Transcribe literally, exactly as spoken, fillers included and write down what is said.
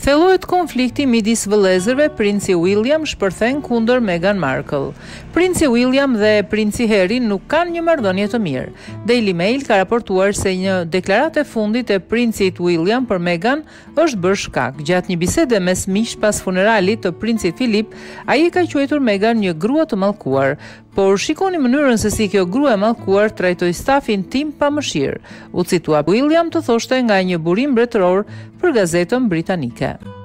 Thellohet konflikti midis vëllezërve, princi William shpërthen kundër Meghan Markle. Princi William dhe princi Harry nuk kanë një marrëdhënie të mirë. Daily Mail ka raportuar se një deklaratë e fundit e princit William për Meghan është bërë shkak. Gjatë një bisede mes miq pas funeralit të princit Philip, ai ka quajtur Meghan një grua të mallkuar. Por shikoni mënyrën se si kjo grua e mallkuar trajtoi stafin tim pa mëshirë, u citua William të thoshte nga një burim mbretëror për gazetën britanike.